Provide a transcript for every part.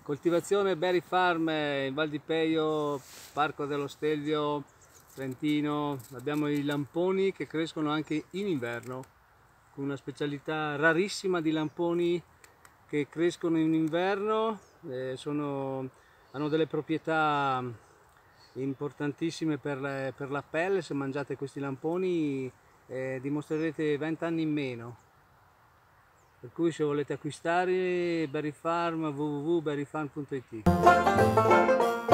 Coltivazione Berry Farm in Val di Peio, Parco dello Stelvio, Trentino. Abbiamo i lamponi che crescono anche in inverno, con una specialità rarissima di lamponi che crescono in inverno. Hanno delle proprietà importantissime per la pelle. Se mangiate questi lamponi dimostrerete 20 anni in meno. Per cui se volete acquistare Berry Farm, www.berryfarm.it.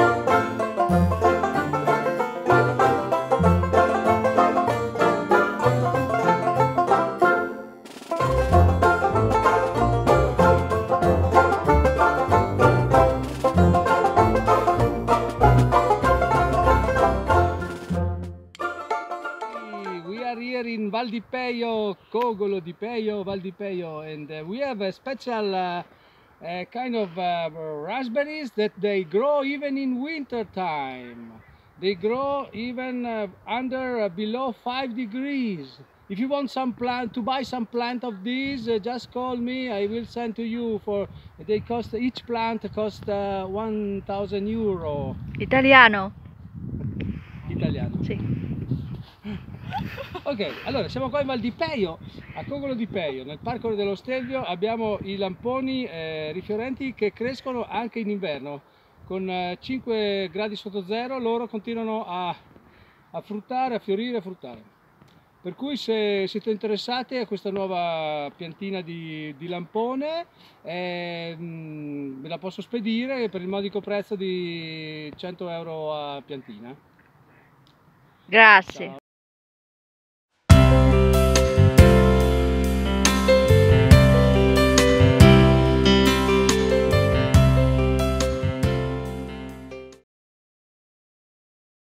We are here in Val di Peio, Cogolo di Peio, Val di Peio, and we have a special kind of raspberries that they grow even in winter time. They grow even below 5 degrees. If you want some plant to buy some plant of these, just call me. I will send to you. Each plant cost 1,000 euro. Italiano? Italiano. Sì. Ok, allora siamo qua in Val di Peio, a Cogolo di Peio, nel Parco dello Stelvio. Abbiamo i lamponi rifiorenti che crescono anche in inverno. Con 5 gradi sotto zero loro continuano a fruttare, a fiorire, a fruttare. Per cui se siete interessati a questa nuova piantina di lampone, ve la posso spedire per il modico prezzo di 100 euro a piantina. Grazie. Ciao.